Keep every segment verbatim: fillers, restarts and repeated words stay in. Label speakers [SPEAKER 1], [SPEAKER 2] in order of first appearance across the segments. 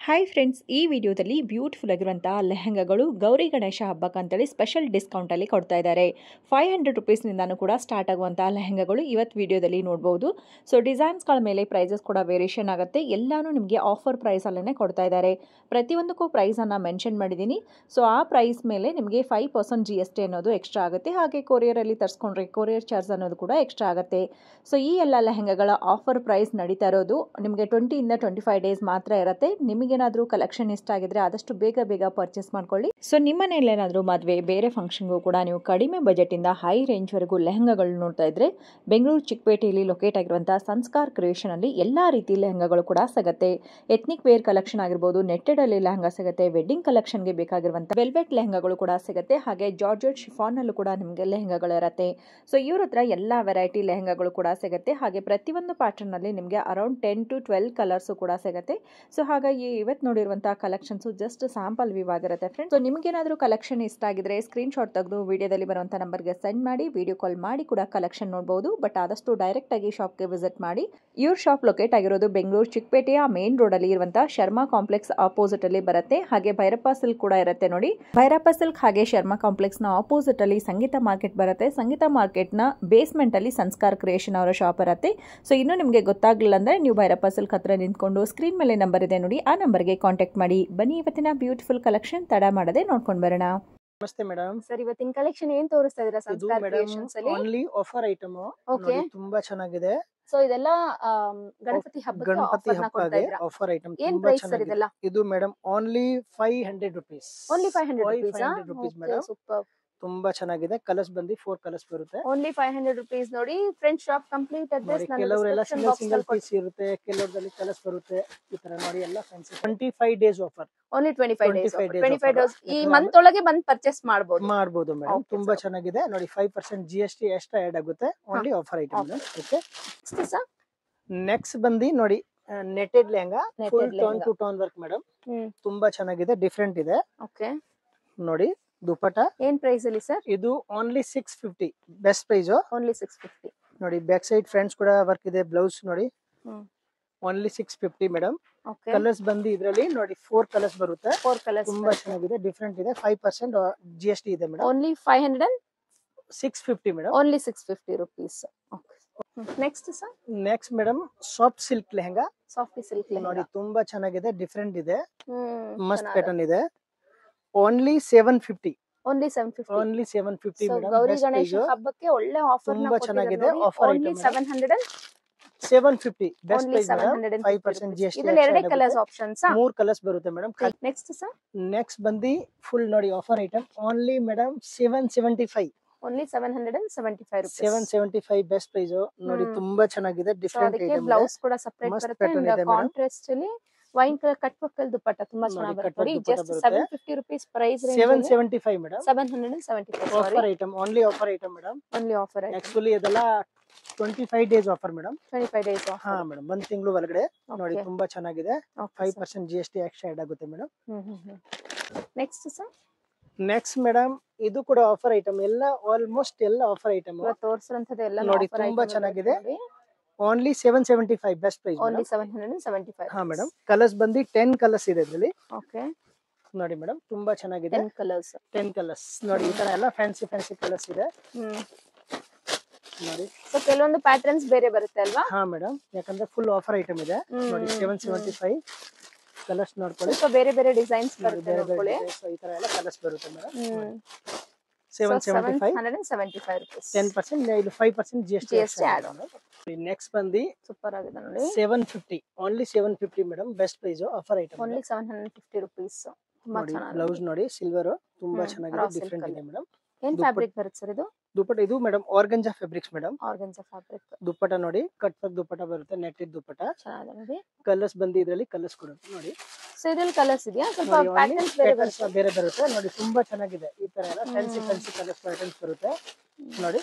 [SPEAKER 1] Hi friends, ಈ ವಿಡಿಯೋದಲ್ಲಿ beautiful ಆಗಿರುವಂತಹ ಲೆಹಂಗಾಗಳು ಗೌರಿ ಗಣೇಶ ಹಬ್ಬಕ್ಕಂತೇಳಿ ಸ್ಪೆಷಲ್ ಡಿಸ್ಕೌಂಟಲ್ಲಿ ಕೊಡ್ತಾ ಇದ್ದಾರೆ. ಫೈವ್ ಹಂಡ್ರೆಡ್ ರುಪೀಸ್ನಿಂದಾನು ಕೂಡ ಸ್ಟಾರ್ಟ್ ಆಗುವಂತಹ ಲೆಹಂಗಾಗಳು ಇವತ್ತು ವಿಡಿಯೋದಲ್ಲಿ ನೋಡ್ಬೋದು. ಸೊ ಡಿಸೈನ್ಸ್ಗಳ ಮೇಲೆ ಪ್ರೈಸಸ್ ಕೂಡ ವೇರಿಯೇಷನ್ ಆಗುತ್ತೆ. ಎಲ್ಲಾನು ನಿಮಗೆ ಆಫರ್ ಪ್ರೈಸಲ್ಲೇ ಕೊಡ್ತಾ ಇದ್ದಾರೆ. ಪ್ರತಿಯೊಂದಕ್ಕೂ ಪ್ರೈಸನ್ನು ಮೆನ್ಷನ್ ಮಾಡಿದ್ದೀನಿ. ಸೊ ಆ ಪ್ರೈಸ್ ಮೇಲೆ ನಿಮಗೆ five percent G S T ಅನ್ನೋದು ಎಕ್ಸ್ಟ್ರಾ ಆಗುತ್ತೆ. ಹಾಗೆ ಕೊರಿಯರಲ್ಲಿ ತರಿಸ್ಕೊಂಡ್ರೆ ಕೊರಿಯರ್ ಚಾರ್ಜ್ ಅನ್ನೋದು ಕೂಡ ಎಕ್ಸ್ಟ್ರಾ ಆಗುತ್ತೆ. ಸೊ ಈ ಎಲ್ಲ ಲೆಹಂಗಾಗಳ ಆಫರ್ ಪ್ರೈಸ್ ನಡೀತಾ ಇರೋದು ನಿಮಗೆ ಟ್ವೆಂಟಿಯಿಂದ ಟ್ವೆಂಟಿ ಫೈವ್ ಡೇಸ್ ಮಾತ್ರ ಇರುತ್ತೆ. ನಿಮಗೇನಾದರೂ ಕಲೆಕ್ಷನ್ ಇಷ್ಟ ಆಗಿದ್ರೆ ಆದಷ್ಟು ಬೇಗ ಬೇಗ ಪರ್ಚೇಸ್ ಮಾಡ್ಕೊಳ್ಳಿ. ಸೊ ನಿಮ್ಮ ಮನೇಲಿ ಏನಾದರೂ ಮದುವೆ ಬೇರೆ ಫಂಕ್ಷನ್ಗೂ ಕೂಡ ನೀವು ಕಡಿಮೆ ಬಜೆಟಿಂದ ಹೈ ರೇಂಜ್ವರೆಗೂ ಲೆಹಂಗಾಗಳು ನೋಡ್ತಾ ಇದ್ರೆ ಬೆಂಗಳೂರು ಚಿಕ್ಕಪೇಟೆಯಲ್ಲಿ ಲೊಕೇಟ್ ಆಗಿರುವಂತಹ ಸಂಸ್ಕಾರ್ ಕ್ರಿಯೇಷನ್ ಅಲ್ಲಿ ಎಲ್ಲಾ ರೀತಿ ಲೆಹಂಗಾಗಳು ಕೂಡ ಸಿಗುತ್ತೆ. ಎಥ್ನಿಕ್ ವೇರ್ ಕಲೆಕ್ಷನ್ ಆಗಿರ್ಬೋದು, ನೆಟ್ಟೆಡ್ ಅಲ್ಲಿ ಲೆಹಂಗಾ ಸಿಗುತ್ತೆ, ವೆಡ್ಡಿಂಗ್ ಕಲೆಕ್ಷನ್ಗೆ ಬೇಕಾಗಿರುವಂತಹ ವೆಲ್ವೆಟ್ ಲೆಹಂಗಾಗಳು ಕೂಡ ಸಿಗುತ್ತೆ. ಹಾಗೆ ಜಾರ್ಜೆಟ್ ಶಿಫಾನ್ ಅಲ್ಲೂ ಕೂಡ ನಿಮಗೆ ಲೆಹಂಗಾಗಳು ಇರುತ್ತೆ. ಸೊ ಇವ್ರ ಹತ್ರ ಎಲ್ಲಾ ವೆರೈಟಿ ಲೆಹಂಗಾಗಳು ಕೂಡ ಸಿಗುತ್ತೆ. ಹಾಗೆ ಪ್ರತಿಯೊಂದು ಪ್ಯಾಟರ್ನ್ ಅಲ್ಲಿ ನಿಮಗೆ around ten to twelve colours ಕೂಡ ಸಿಗುತ್ತೆ. ಸೊ ಹಾಗಾಗಿ ಇವತ್ತು ನೋಡಿರುವಂತಹ ಕಲೆಕ್ಷನ್ಸ್ ಜಸ್ಟ್ ಸ್ಯಾಂಪಲ್ ವ್ಯೂ ಆಗಿರುತ್ತೆ ಫ್ರೆಂಡ್ಸ್. ಸೊ ನಿಮ್ಗೇನಾದ್ರೂ ಕಲೆಕ್ಷನ್ ಇಷ್ಟ ಆಗಿದ್ರೆ ಸ್ಕ್ರೀನ್ ಶಾಟ್ ತೆಗೆದು ವಿಡಿಯೋದಲ್ಲಿ ಬರುವಂತಹ ನಂಬರ್ಗೆ ಸೆಂಡ್ ಮಾಡಿ ವಿಡಿಯೋ ಕಾಲ್ ಮಾಡಿ ಕೂಡ ಕಲೆಕ್ಷನ್ ನೋಡಬಹುದು. ಬಟ್ ಆದಷ್ಟು ಡೈರೆಕ್ಟ್ ಆಗಿ ಶಾಪ್ಗೆ ವಿಸಿಟ್ ಮಾಡಿ. ಇವ್ರ ಶಾಪ್ ಲೊಕೇಟ್ ಆಗಿರೋದು ಬೆಂಗಳೂರು ಚಿಕ್ಕಪೇಟೆಯ ಮೇನ್ ರೋಡ್ ಅಲ್ಲಿ ಇರುವಂತಹ ಶರ್ಮಾ ಕಾಂಪ್ಲೆಕ್ಸ್ ಆಪೋಸಿಟ್ ಅಲ್ಲಿ ಬರುತ್ತೆ. ಹಾಗೆ ಭೈರಪ್ಪ ಸಿಲ್ಕ್ ಕೂಡ ಇರುತ್ತೆ ನೋಡಿ. ಭೈರಪ್ಪ ಸಿಲ್ಕ್ ಹಾಗೆ ಶರ್ಮಾ ಕಾಂಪ್ಲೆಕ್ಸ್ ನ ಆಪೋಸಿಟ್ ಅಲ್ಲಿ ಸಂಗೀತ ಮಾರ್ಕೆಟ್ ಬರುತ್ತೆ. ಸಂಗೀತ ಮಾರ್ಕೆಟ್ ನ ಬೇಸ್ಮೆಂಟ್ ಅಲ್ಲಿ ಸಂಸ್ಕಾರ್ ಕ್ರಿಯೇಷನ್ ಅವರ ಶಾಪ್ ಇರುತ್ತೆ. ಸೊ ಇನ್ನು ನಿಮಗೆ ಗೊತ್ತಾಗ್ಲಿಲ್ಲ ಅಂದ್ರೆ ನೀವು ಭೈರಪ್ಪ ಸಿಲ್ಕ್ ಹತ್ರ ನಿಂತ್ಕೊಂಡು ಸ್ಕ್ರೀನ್ ಮೇಲೆ ನಂಬರ್ ಇದೆ ನೋಡಿ, ಆ ನಂಬರ್ಗೆ ಕಾಂಟ್ಯಾಕ್ಟ್ ಮಾಡಿ. ಬನ್ನಿ ಇವತ್ತಿನ ಬ್ಯೂಟಿಫುಲ್ ಕಲೆಕ್ಷನ್ ತಡ ಮಾಡದೆ ನೋಡ್ಕೊಂಡು ಬರೋಣ.
[SPEAKER 2] ನಮಸ್ತೆ ಮೇಡಮ್.
[SPEAKER 3] ಸರ್, ಇವತ್ತಿನ ಕಲೆಕ್ಷನ್ ಏನ್ ತೋರಿಸ್ತಾ ಇದೀರಾ ಸಂಸ್ಕಾರ್ ಕ್ರಿಯೇಷನ್ಸ್ ಅಲ್ಲಿ?
[SPEAKER 2] Only offer item.
[SPEAKER 3] ಓಕೆ,
[SPEAKER 2] ತುಂಬಾ ಚೆನ್ನಾಗಿದೆ.
[SPEAKER 3] ಸೊ ಇದೆಲ್ಲ ಗಣಪತಿ ಹಬ್ಬಕ್ಕೆ
[SPEAKER 2] ಗಣಪತಿ
[SPEAKER 3] ಆಫರ್ ನ ಕೊಡ್ತಾ
[SPEAKER 2] ಹಬ್ಬಕ್ಕೆ
[SPEAKER 3] ಇದ್ದೀರಾ?
[SPEAKER 2] ಆಫರ್ ಐಟಮ್
[SPEAKER 3] ಏನ್
[SPEAKER 2] ತುಂಬಾ
[SPEAKER 3] ಪ್ರೈಸ್ ಸರ್
[SPEAKER 2] ಚೆನ್ನಾಗಿದೆ.
[SPEAKER 3] ಇದೆಲ್ಲ?
[SPEAKER 2] ಇದು madam only five hundred rupees.
[SPEAKER 3] Only five hundred rupees
[SPEAKER 2] rupees madam.
[SPEAKER 3] Super.
[SPEAKER 2] ತುಂಬಾ ಚೆನ್ನಾಗಿದೆ. ಕಲರ್ಸ್ ಬಂದು ಫೋರ್ ಕಲರ್ಸ್ ಬರುತ್ತೆ.
[SPEAKER 3] ಓನ್ಲಿ ಫೈವ್ ಹಂಡ್ರೆಡ್ ರುಪೀಸ್ ನೋಡಿ. ಫ್ರೆಂಡ್ ಶಾಪ್ ಕಂಪ್ಲೀಟ್ ಅಡ್ರೆಸ್ ನಾನು
[SPEAKER 2] ಕೆಲವರೆಲ್ಲ
[SPEAKER 3] ಡಿಸ್ಕ್ರಿಪ್ಷನ್
[SPEAKER 2] ಸಿಂಗಲ್
[SPEAKER 3] ಬಾಕ್ಸ್
[SPEAKER 2] ಸಿಂಗಲ್
[SPEAKER 3] ಅಲ್ಲಿ
[SPEAKER 2] ಪೀಸ್ ಇರುತ್ತೆ, ಕೆಲವರಲ್ಲಿ ಕಲರ್ಸ್ ಬರುತ್ತೆ. ಈ ತರ ನೋಡಿ ಎಲ್ಲ fancy twenty five days offer.
[SPEAKER 3] Only twenty five days
[SPEAKER 2] twenty-five days
[SPEAKER 3] twenty five
[SPEAKER 2] offer.
[SPEAKER 3] Days ಈ ಮಂತ್ ಒಳಗೆ ಬಂದು ಪರ್ಚೇಸ್ ಮಾಡಬಹುದು
[SPEAKER 2] ಮಾಡಬಹುದು ಮೇಡಮ್.
[SPEAKER 3] Okay,
[SPEAKER 2] ತುಂಬಾ
[SPEAKER 3] sir.
[SPEAKER 2] ಚೆನ್ನಾಗಿದೆ ನೋಡಿ. Five percent G S T extra add ಆಗುತ್ತೆ. Only offer item. Okay,
[SPEAKER 3] sir
[SPEAKER 2] next ಬಂದಿ ನೋಡಿ netted lehenga,
[SPEAKER 3] Netted
[SPEAKER 2] full tone
[SPEAKER 3] lehenga.
[SPEAKER 2] Two tone work madam.
[SPEAKER 3] ಹ್ಮ್
[SPEAKER 2] ತುಂಬಾ ಚೆನ್ನಾಗಿದೆ, ಡಿಫ್ರೆಂಟ್ ಇದೆ
[SPEAKER 3] ಓಕೆ.
[SPEAKER 2] ನೋಡಿ. ದುಪಟ್ಟ
[SPEAKER 3] ಏನ್ ಪ್ರೈಸ್ ಅಲ್ಲಿ ಸರ್?
[SPEAKER 2] ಇದು only six fifty best price.
[SPEAKER 3] Only six fifty
[SPEAKER 2] ನೋಡಿ ಬ್ಯಾಕ್ ಸೈಡ್ ಫ್ರಂಟ್ಸ್ ಕೂಡ ವರ್ಕ್ ಇದೆ. ಬ್ಲೌಸ್ ನೋಡಿ
[SPEAKER 3] hmm
[SPEAKER 2] only six fifty madam.
[SPEAKER 3] Okay.
[SPEAKER 2] Colours ಬಂದು ಇದ್ರಲ್ಲಿ ನೋಡಿ ಫೋರ್ ಕಲರ್ಸ್ ಬರುತ್ತೆ.
[SPEAKER 3] ಫೋರ್ ಕಲರ್ಸ್
[SPEAKER 2] ತುಂಬಾ ಚೆನ್ನಾಗಿದೆ, ಡಿಫ್ರೆಂಟ್ ಇದೆ. Five percent G S T ಇದೆ madam.
[SPEAKER 3] Only five hundred and
[SPEAKER 2] six fifty madam.
[SPEAKER 3] Only six fifty rupees. Next sir,
[SPEAKER 2] next madam soft silk lehenga
[SPEAKER 3] soft silk
[SPEAKER 2] ನೋಡಿ. ತುಂಬಾ ಚೆನ್ನಾಗಿದೆ, ಡಿಫ್ರೆಂಟ್ ಇದೆ, ಮಸ್ತ್
[SPEAKER 3] ಮಸ್ತ್
[SPEAKER 2] ಪ್ಯಾಟರ್ನ್ ಇದೆ. Only seven fifty
[SPEAKER 3] only seven fifty.
[SPEAKER 2] Only seven fifty madam.
[SPEAKER 3] Gauri Ganesha ಹಬ್ಬಕ್ಕೆ ಒಳ್ಳೆ offer
[SPEAKER 2] ತುಂಬಾ ಚೆನ್ನಾಗಿದೆ. offer
[SPEAKER 3] only
[SPEAKER 2] item
[SPEAKER 3] seven hundred and
[SPEAKER 2] seven fifty best
[SPEAKER 3] only
[SPEAKER 2] price
[SPEAKER 3] seven
[SPEAKER 2] madam.
[SPEAKER 3] Hundred
[SPEAKER 2] five percent G S T.
[SPEAKER 3] ಇದ್ರಲ್ಲಿ ಎರಡೇ colours options.
[SPEAKER 2] ಮೂರ್ colours ಬರುತ್ತೆ madam.
[SPEAKER 3] Next sir,
[SPEAKER 2] next ಬಂದಿ full ನೋಡಿ offer item. Only madam seven seventy five
[SPEAKER 3] only seven hundred and seventy five
[SPEAKER 2] seven
[SPEAKER 3] rupees.
[SPEAKER 2] Seventy five best price ನೋಡಿ.
[SPEAKER 3] Hmm.
[SPEAKER 2] ತುಂಬಾ ಚೆನ್ನಾಗಿದೆ, different
[SPEAKER 3] ಅದಕ್ಕೆ
[SPEAKER 2] ಐಟಮ್ ಇದೆ.
[SPEAKER 3] ಬ್ಲೌಸ್ ಕೂಡ ಸಪರೇಟ್
[SPEAKER 2] ಮಸ್ತ್
[SPEAKER 3] ಬರುತ್ತೆ
[SPEAKER 2] pattern ಇದೆ
[SPEAKER 3] ಅಂಡ್
[SPEAKER 2] madam.
[SPEAKER 3] ಕಾಂಟ್ರಾಸ್ಟ್ ಅಲ್ಲಿ wine colour cut work dupatta ತುಂಬಾ
[SPEAKER 2] ನೋಡಿ,
[SPEAKER 3] ಚೆನ್ನಾಗಿ
[SPEAKER 2] cut
[SPEAKER 3] ಬರುತ್ತೆ
[SPEAKER 2] work
[SPEAKER 3] ನೋಡಿ.
[SPEAKER 2] ದುಪ್ಪಟ್ಟ
[SPEAKER 3] ಜಸ್ಟ್
[SPEAKER 2] ಬರುತ್ತೆ.
[SPEAKER 3] Seven fifty rupees price
[SPEAKER 2] seven
[SPEAKER 3] range
[SPEAKER 2] seventy five madam.
[SPEAKER 3] Seven hundred and seventy five sorry
[SPEAKER 2] offer item, only offer item madam.
[SPEAKER 3] Only offer item.
[SPEAKER 2] Actually ಇದೆಲ್ಲ twenty five days offer madam.
[SPEAKER 3] Twenty five days
[SPEAKER 2] ಹಾ
[SPEAKER 3] offer.
[SPEAKER 2] Madam, ಒಂದ್ ತಿಂಗಳು ಒಳಗಡೆ ನೋಡಿ.
[SPEAKER 3] Okay.
[SPEAKER 2] ತುಂಬಾ ಚೆನ್ನಾಗಿದೆ.
[SPEAKER 3] Okay,
[SPEAKER 2] five
[SPEAKER 3] sir.
[SPEAKER 2] Percent G S T extra add ಆಗುತ್ತೆ madam.
[SPEAKER 3] ಹ್ಮ್ hmm hmm. Next sir,
[SPEAKER 2] next madam ಇದು ಕೂಡ ಆಫರ್ ಐಟಮ್. ಎಲ್ಲ ಆಲ್ಮೋಸ್ಟ್ ಎಲ್ಲ ಆಫರ್ ಐಟಮ್
[SPEAKER 3] ಇವತ್ತು ತೋರಿಸಿರುವಂತದ್ದು ಎಲ್ಲ
[SPEAKER 2] ನೋಡಿ. ತುಂಬಾ ಚೆನ್ನಾಗಿದೆ. Only seven seventy five best price.
[SPEAKER 3] Only seven hundred and seventy five.
[SPEAKER 2] ಹಾ ಮೇಡಮ್. ಕಲರ್ಸ್ ಬಂದು ಟೆನ್ ಕಲರ್ಸ್ ಇದೆ ಇದ್ರಲ್ಲಿ.
[SPEAKER 3] ಓಕೆ.
[SPEAKER 2] ನೋಡಿ ಮೇಡಮ್, ತುಂಬಾ ಚೆನ್ನಾಗಿದೆ.
[SPEAKER 3] Ten colours.
[SPEAKER 2] ಟೆನ್ ಕಲರ್ಸ್ ನೋಡಿ. ಈ ತರ ಎಲ್ಲ ಫ್ಯಾನ್ಸಿ ಫ್ಯಾನ್ಸಿ ಕಲರ್ಸ್ ಇದೆ
[SPEAKER 3] ಹ್ಮ್.
[SPEAKER 2] ನೋಡಿ.
[SPEAKER 3] ಸೊ ಕೆಲವೊಂದು ಪ್ಯಾಟರ್ನ್ಸ್ ಬೇರೆ ಬರುತ್ತೆ ಅಲ್ವಾ?
[SPEAKER 2] ಹಾ ಮೇಡಮ್, ಯಾಕಂದ್ರೆ ಫುಲ್ ಆಫರ್ ಐಟಮ್ ಇದೆ ನೋಡಿ. ಸೆವೆನ್ ಸೆವೆಂಟಿ ಫೈವ್ ಕಲರ್ಸ್ ನೋಡ್ಕೊಳ್ಳಿ.
[SPEAKER 3] ಸ್ವಲ್ಪ ಬೇರೆ ಬೇರೆ ಡಿಸೈನ್ಸ್
[SPEAKER 2] ನೋಡಿ,
[SPEAKER 3] ಬರುತ್ತೆ
[SPEAKER 2] ಬೇರೆ ಬೇರೆ
[SPEAKER 3] ನೋಡ್ಕೊಳ್ಳಿ.
[SPEAKER 2] designs, ಈ ತರ ಎಲ್ಲ ಕಲರ್ಸ್ ಬರುತ್ತೆ madam.
[SPEAKER 3] Hmm.
[SPEAKER 2] Seven seventy five
[SPEAKER 3] hundred and seventy five rupees.
[SPEAKER 2] Ten percent ಇದು five percent G S T
[SPEAKER 3] G S T add on.
[SPEAKER 2] Next ಬಂದು
[SPEAKER 3] ಸೂಪರ್ ಆಗಿದೆ ನೋಡಿ.
[SPEAKER 2] Seven fifty only seven fifty madam. Best price offer item.
[SPEAKER 3] Only seven hundred fifty rupees. ತುಂಬಾ
[SPEAKER 2] ನೋಡಿ
[SPEAKER 3] ಚೆನ್ನಾಗಿದೆ.
[SPEAKER 2] Blouse ನೋಡಿ silver ತುಂಬಾ
[SPEAKER 3] ಹ್ಮ್,
[SPEAKER 2] ಚೆನ್ನಾಗಿದೆ,
[SPEAKER 3] raw silk
[SPEAKER 2] ಡಿಫ್ರೆಂಟ್
[SPEAKER 3] ಅಲ್ಲಿ.
[SPEAKER 2] ಇದೆ ಮೇಡಮ್.
[SPEAKER 3] ಏನ್
[SPEAKER 2] ದುಪ್ಪಟ್ಟ-
[SPEAKER 3] ಫ್ಯಾಬ್ರಿಕ್ ಬರುತ್ತೆ ಸರ್ ಇದು?
[SPEAKER 2] ದುಪ್ಪಟ್ಟ ಇದು madam organza fabrics madam.
[SPEAKER 3] Organza fabric.
[SPEAKER 2] Dupatta ನೋಡಿ, ಕಟ್ ವರ್ಕ್ ದುಪ್ಪಟ್ಟ ಬರುತ್ತೆ, ನೆಟ್ಟಿದ್ ದುಪ್ಪಟ್ಟ.
[SPEAKER 3] ಚೆನ್ನಾಗಿದೆ ನೋಡಿ.
[SPEAKER 2] ಕಲರ್ಸ್ ಬಂದು ಇದರಲ್ಲಿ ಕಲರ್ಸ್ ಕೊಡುತ್ತೆ ನೋಡಿ.
[SPEAKER 3] ಸೊ ಇದ್ರಲ್ಲಿ ಕಲರ್ಸ್ ಇದೆಯಾ? ಸ್ವಲ್ಪ
[SPEAKER 2] ನೋಡಿ, only
[SPEAKER 3] ಪ್ಯಾಟರ್ನ್ಸ್ ಬೇರೆ
[SPEAKER 2] patterns
[SPEAKER 3] ಬರುತ್ತೆ.
[SPEAKER 2] ಬೇರೆ ಬರುತ್ತೆ ನೋಡಿ. ತುಂಬಾ ಚೆನ್ನಾಗಿದೆ. ಈ ತರ ಎಲ್ಲ fancy
[SPEAKER 3] hmm.
[SPEAKER 2] Fancy colours patterns ಬರುತ್ತೆ ನೋಡಿ.